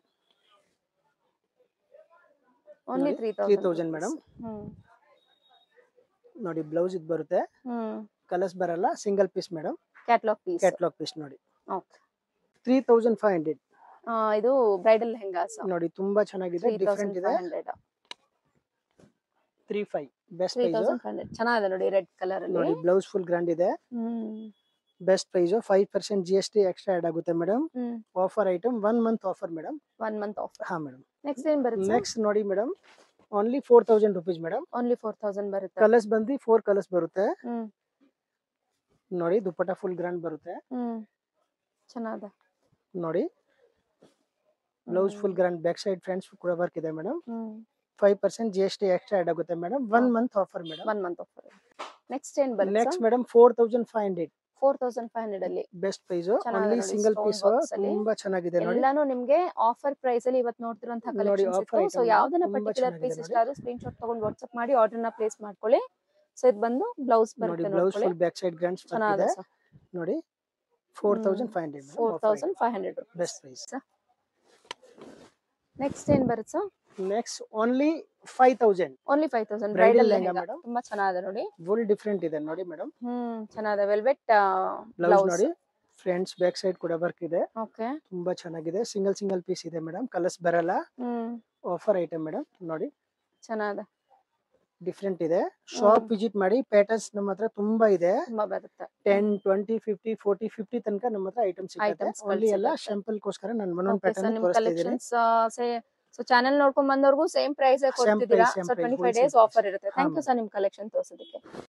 [SPEAKER 3] ಓನ್ಲಿ
[SPEAKER 2] ನೋಡಿ,
[SPEAKER 3] three
[SPEAKER 2] three
[SPEAKER 3] thousand
[SPEAKER 2] thousand madam.
[SPEAKER 3] ಹ್ಮ್
[SPEAKER 2] ನೋಡಿ ಬ್ಲೌಸ್ ಇದು ಬರುತ್ತೆ.
[SPEAKER 3] ಹ್ಮ್
[SPEAKER 2] ಕಲರ್ಸ್ ಬರಲ್ಲ, single piece madam.
[SPEAKER 3] Catalogue piece.
[SPEAKER 2] Catalogue piece ನೋಡಿ.
[SPEAKER 3] Okay.
[SPEAKER 2] Three thousand five hundred
[SPEAKER 3] ಇದು ಬ್ರೈಡಲ್ ಲೆಹಂಗಾಸ್
[SPEAKER 2] ನೋಡಿ, ತುಂಬಾ ಚೆನ್ನಾಗಿದೆ,
[SPEAKER 3] ತ್ರೀ
[SPEAKER 2] ಡಿಫ್ರೆಂಟ್
[SPEAKER 3] ತೌಸಂಡ್
[SPEAKER 2] ಇದೆ.
[SPEAKER 3] Five hundred
[SPEAKER 2] three five best
[SPEAKER 3] three
[SPEAKER 2] price
[SPEAKER 3] thousand five hundred ಚೆನ್ನಾಗಿದೆ ನೋಡಿ, ರೆಡ್ ಕಲರ್ ಅಲ್ಲಿ.
[SPEAKER 2] ನೋಡಿ. ಬ್ಲೌಸ್ ಫುಲ್ ಗ್ರ್ಯಾಂಡ್ ಇದೆ,
[SPEAKER 3] ಹ್ಮ್
[SPEAKER 2] best price. Five percent G S T extra add ಆಗುತ್ತೆ madam.
[SPEAKER 3] Hmm
[SPEAKER 2] offer item one month offer madam.
[SPEAKER 3] One month offer.
[SPEAKER 2] ಹಾ madam.
[SPEAKER 3] Next ಏನ್ ಬರುತ್ತೆ?
[SPEAKER 2] ನೆಕ್ಸ್ಟ್ ನೋಡಿ madam, only four thousand rupees madam.
[SPEAKER 3] Only four thousand ಬರುತ್ತೆ.
[SPEAKER 2] Colours ಬಂದು four colours ಬರುತ್ತೆ
[SPEAKER 3] ಹ್ಮ್
[SPEAKER 2] ನೋಡಿ. ದುಪಟ್ಟ ಫುಲ್ ಗ್ರ್ಯಾಂಡ್ ಬರುತ್ತೆ
[SPEAKER 3] ಹ್ಮ್ ಚೆನ್ನಾಗಿದೆ
[SPEAKER 2] ನೋಡಿ. Blouse full grand, back side fronts ಕೂಡ ವರ್ಕ್ ಇದೆ ಮೇಡಮ್.
[SPEAKER 3] ಹ್ಮ್
[SPEAKER 2] five percent G S T extra add ಆಗುತ್ತೆ madam. One month offer madam.
[SPEAKER 3] One month offer. Next ಏನ್ ಬರುತ್ತೆ?
[SPEAKER 2] Next madam four thousand five hundred
[SPEAKER 3] four thousand five hundred ಅಲ್ಲಿ
[SPEAKER 2] best price.
[SPEAKER 3] ಚೆನ್ನಾಗಿದೆ
[SPEAKER 2] only
[SPEAKER 3] ನೋಡಿ,
[SPEAKER 2] single
[SPEAKER 3] stone
[SPEAKER 2] piece,
[SPEAKER 3] works ಅಲ್ಲಿ.
[SPEAKER 2] ತುಂಬಾ ಚೆನ್ನಾಗಿದೆ ನೋಡಿ.
[SPEAKER 3] ಎಲ್ಲಾನು ನಿಮ್ಗೆ ಆಫರ್ ಪ್ರೈಸ್ ಅಲ್ಲಿ ಇವತ್ತು ನೋಡ್ತಿರುವಂತಹ
[SPEAKER 2] ನೋಡಿ,
[SPEAKER 3] ಕಲೆಕ್ಷನ್ಸ್
[SPEAKER 2] offer
[SPEAKER 3] ಇತ್ತು. ಸೊ
[SPEAKER 2] item
[SPEAKER 3] ಯಾವ್ದನ್ನ
[SPEAKER 2] ತುಂಬಾ
[SPEAKER 3] ಪರ್ಟಿಕ್ಯುಲರ್
[SPEAKER 2] ಚೆನ್ನಾಗಿದೆ
[SPEAKER 3] ಪೀಸ್
[SPEAKER 2] ನೋಡಿ.
[SPEAKER 3] ಇಷ್ಟ ಆದ್ರೂ ಸ್ಕ್ರೀನ್ ಶಾಟ್ ತಗೊಂಡು ವಾಟ್ಸ್ಆಪ್ ಮಾಡಿ ಆರ್ಡರ್ ನ ಪ್ಲೇಸ್ ಮಾಡ್ಕೊಳ್ಳಿ. ಸೊ ಇದು ಬಂದು ಬ್ಲೌಸ್
[SPEAKER 2] ನೋಡಿ,
[SPEAKER 3] ಬರುತ್ತೆ
[SPEAKER 2] ಬ್ಲೌಸ್
[SPEAKER 3] ನೋಡ್ಕೊಳ್ಳಿ.
[SPEAKER 2] Full back side grands work
[SPEAKER 3] ಚೆನ್ನಾಗಿದೆ
[SPEAKER 2] ಇದೆ
[SPEAKER 3] ಸರ್.
[SPEAKER 2] ನೋಡಿ. Four thousand five hundred
[SPEAKER 3] four thousand five hundred
[SPEAKER 2] best price.
[SPEAKER 3] Next ಏನ್ ಬರುತ್ತೆ sir?
[SPEAKER 2] Next only five thousand
[SPEAKER 3] only five thousand
[SPEAKER 2] Bridal
[SPEAKER 3] bridal
[SPEAKER 2] lehenga
[SPEAKER 3] lehenga
[SPEAKER 2] madam.
[SPEAKER 3] ತುಂಬಾ ಚೆನ್ನಾಗಿದೆ ನೋಡಿ.
[SPEAKER 2] ಫುಲ್ ಡಿಫ್ರೆಂಟ್ ಇದೆ ನೋಡಿ ಮೇಡಮ್.
[SPEAKER 3] ಹ್ಮ್ ಚೆನ್ನಾಗಿದೆ. ವೆಲ್ವೆಟ್
[SPEAKER 2] ಬ್ಲೌಸ್
[SPEAKER 3] ಬ್ಲೌಸ್
[SPEAKER 2] ನೋಡಿ, ಫ್ರಂಟ್ಸ್ ಬ್ಯಾಕ್ ಸೈಡ್ ಕೂಡ ವರ್ಕ್ ಇದೆ,
[SPEAKER 3] ಓಕೆ.
[SPEAKER 2] ತುಂಬಾ ಚೆನ್ನಾಗಿದೆ. ಸಿಂಗಲ್ ಸಿಂಗಲ್ ಪೀಸ್ ಇದೆ ಮೇಡಮ್, ಕಲರ್ಸ್ ಬರಲ್ಲ.
[SPEAKER 3] ಹ್ಮ್
[SPEAKER 2] ಆಫರ್ ಐಟಮ್ ಮೇಡಮ್ ನೋಡಿ,
[SPEAKER 3] ಚೆನ್ನಾಗಿದೆ,
[SPEAKER 2] ಡಿಫ್ರೆಂಟ್ ಇದೆ. ಶಾಪ್ ವಿಸಿಟ್ ಮಾಡಿ, ಪ್ಯಾಟರ್ನ್ಸ್ ನಮ್ಮ ಹತ್ರ ತುಂಬಾ ಇದೆ.
[SPEAKER 3] ತುಂಬಾ ಬರುತ್ತೆ.
[SPEAKER 2] Ten twenty fifty forty fifty ತನಕ ನಮ್ಮ ಹತ್ರ ಐಟಮ್ ಸಿಗುತ್ತೆ.
[SPEAKER 3] Items ಗಳು
[SPEAKER 2] ಓನ್ಲಿ ಎಲ್ಲ
[SPEAKER 3] ಸಿಗುತ್ತೆ.
[SPEAKER 2] ಶಾಂಪಲ್ ಗೋಸ್ಕರ ನಾನು ಒಂದೊಂದು
[SPEAKER 3] ಓಕೆ ಸರ್,
[SPEAKER 2] ಪ್ಯಾಟರ್ನ್
[SPEAKER 3] ನಿಮ್
[SPEAKER 2] ತೋರಿಸ್ತಾ ಇದ್ದೀನಿ.
[SPEAKER 3] ಕಲೆಕ್ಷನ್ಸ್ ಸೊ ಚಾನೆಲ್ ನೋಡ್ಕೊಂಡ್ ಬಂದವ್ರಿಗೂ ಸೇಮ್ ಪ್ರೈಸ್ ಕೊಡ್ತಿದ್ದೀರಾ.
[SPEAKER 2] price, same
[SPEAKER 3] so
[SPEAKER 2] price,
[SPEAKER 3] twenty five
[SPEAKER 2] wholesale
[SPEAKER 3] days
[SPEAKER 2] price.
[SPEAKER 3] Offer ಇರುತ್ತೆ.
[SPEAKER 2] ಹಾ,
[SPEAKER 3] ಥ್ಯಾಂಕ್ ಯು
[SPEAKER 2] ma'am.
[SPEAKER 3] ಸರ್ ನಿಮ್ ಕಲೆಕ್ಷನ್ ತೋರಿಸೋದಕ್ಕೆ.